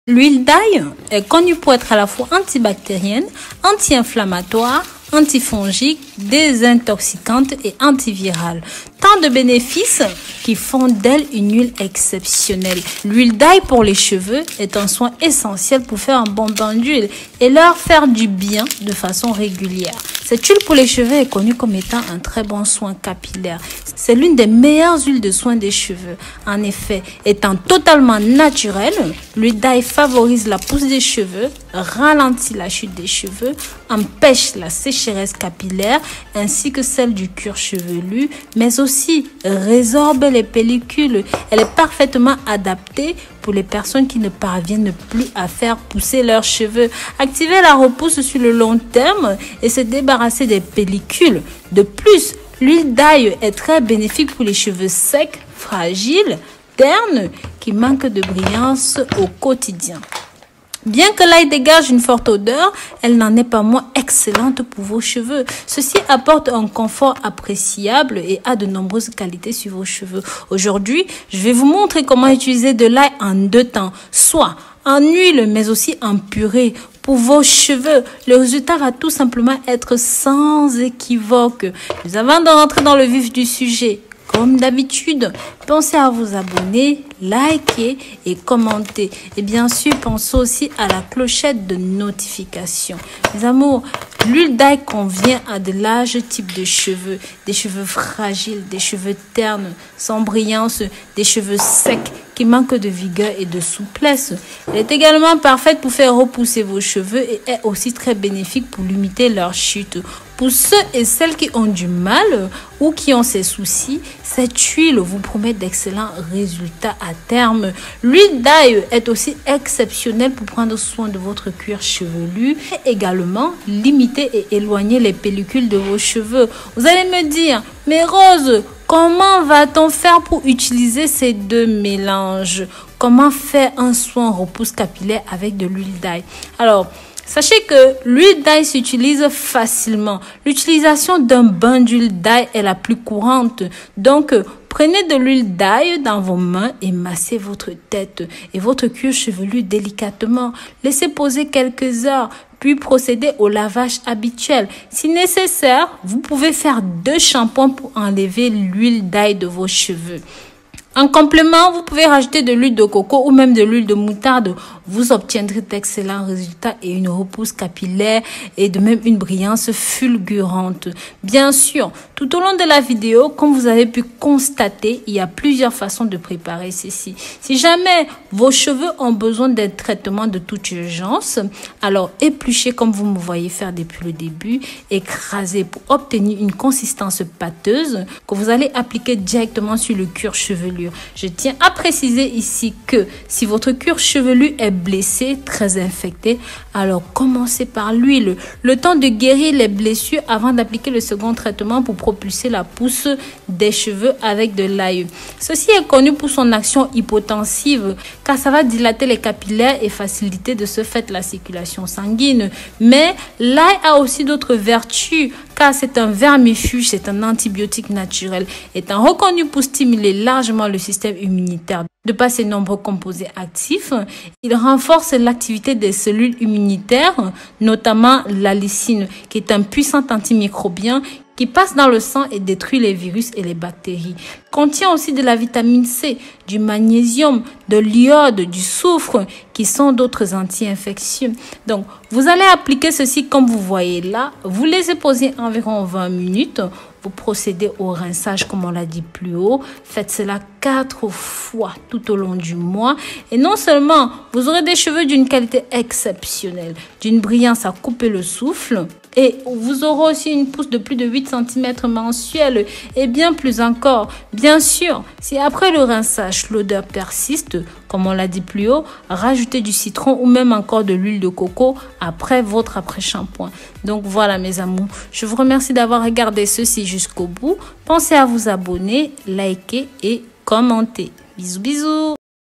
L'huile d'ail est connue pour être à la fois antibactérienne, anti-inflammatoire, antifongique, désintoxicante et antivirale. Tant de bénéfices qui font d'elle une huile exceptionnelle. L'huile d'ail pour les cheveux est un soin essentiel pour faire un bon bain d'huile et leur faire du bien de façon régulière. Cette huile pour les cheveux est connue comme étant un très bon soin capillaire. C'est l'une des meilleures huiles de soin des cheveux. En effet, étant totalement naturelle, l'huile d'ail favorise la pousse des cheveux, ralentit la chute des cheveux, empêche la sécheresse capillaire ainsi que celle du cuir chevelu, mais aussi résorbe les pellicules. Elle est parfaitement adaptée pour les personnes qui ne parviennent plus à faire pousser leurs cheveux. Activer la repousse sur le long terme et se débarrasser des pellicules. De plus, l'huile d'ail est très bénéfique pour les cheveux secs, fragiles, ternes, qui manquent de brillance au quotidien. Bien que l'ail dégage une forte odeur, elle n'en est pas moins excellente pour vos cheveux. Ceci apporte un confort appréciable et a de nombreuses qualités sur vos cheveux. Aujourd'hui, je vais vous montrer comment utiliser de l'ail en deux temps, soit en huile mais aussi en purée pour vos cheveux. Le résultat va tout simplement être sans équivoque. Mais avant de rentrer dans le vif du sujet, comme d'habitude, pensez à vous abonner, liker et commenter. Et bien sûr, pensez aussi à la clochette de notification. Mes amours, l'huile d'ail convient à de larges types de cheveux. Des cheveux fragiles, des cheveux ternes, sans brillance, des cheveux secs qui manquent de vigueur et de souplesse. Elle est également parfaite pour faire repousser vos cheveux et est aussi très bénéfique pour limiter leur chute. Pour ceux et celles qui ont du mal ou qui ont ces soucis, cette huile vous promet d'excellents résultats à terme. L'huile d'ail est aussi exceptionnelle pour prendre soin de votre cuir chevelu et également limiter et éloigner les pellicules de vos cheveux. Vous allez me dire, mais Rose, comment va-t-on faire pour utiliser ces deux mélanges? Comment faire un soin repousse capillaire avec de l'huile d'ail? Alors, sachez que l'huile d'ail s'utilise facilement. L'utilisation d'un bain d'huile d'ail est la plus courante. Donc, prenez de l'huile d'ail dans vos mains et massez votre tête et votre cuir chevelu délicatement. Laissez poser quelques heures, puis procédez au lavage habituel. Si nécessaire, vous pouvez faire 2 shampoings pour enlever l'huile d'ail de vos cheveux. En complément, vous pouvez rajouter de l'huile de coco ou même de l'huile de moutarde. Vous obtiendrez d'excellents résultats et une repousse capillaire et de même une brillance fulgurante. Bien sûr, tout au long de la vidéo, comme vous avez pu constater, il y a plusieurs façons de préparer ceci. Si jamais vos cheveux ont besoin d'un traitement de toute urgence, alors épluchez comme vous me voyez faire depuis le début, écrasez pour obtenir une consistance pâteuse que vous allez appliquer directement sur le cuir chevelu. Je tiens à préciser ici que si votre cuir chevelu est blessé, très infecté, alors commencez par l'huile. Le temps de guérir les blessures avant d'appliquer le second traitement pour propulser la pousse des cheveux avec de l'ail. Ceci est connu pour son action hypotensive car ça va dilater les capillaires et faciliter de ce fait la circulation sanguine. Mais l'ail a aussi d'autres vertus car c'est un vermifuge, c'est un antibiotique naturel, étant reconnu pour stimuler largement le système immunitaire. De par ses nombreux composés actifs, il renforce l'activité des cellules immunitaires, notamment la lysine, qui est un puissant antimicrobien qui passe dans le sang et détruit les virus et les bactéries. Contient aussi de la vitamine C, du magnésium, de l'iode, du soufre, qui sont d'autres anti-infectieux. Donc, vous allez appliquer ceci comme vous voyez là. Vous laissez poser environ 20 minutes. Vous procédez au rinçage comme on l'a dit plus haut. Faites cela 4 fois tout au long du mois. Et non seulement, vous aurez des cheveux d'une qualité exceptionnelle, d'une brillance à couper le souffle. Et vous aurez aussi une pousse de plus de 8 cm mensuelle et bien plus encore. Bien sûr, si après le rinçage, l'odeur persiste, comme on l'a dit plus haut, rajoutez du citron ou même encore de l'huile de coco après votre après-shampoing. Donc voilà mes amours, je vous remercie d'avoir regardé ceci jusqu'au bout. Pensez à vous abonner, liker et commenter. Bisous bisous.